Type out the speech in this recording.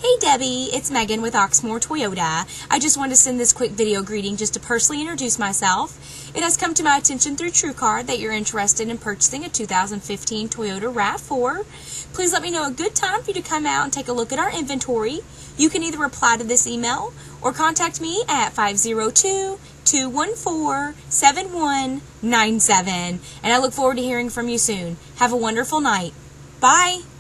Hey Debbie, it's Megan with Oxmoor Toyota. I just wanted to send this quick video greeting just to personally introduce myself. It has come to my attention through TrueCar that you're interested in purchasing a 2015 Toyota RAV4. Please let me know a good time for you to come out and take a look at our inventory. You can either reply to this email or contact me at 502-214-7197. And I look forward to hearing from you soon. Have a wonderful night. Bye.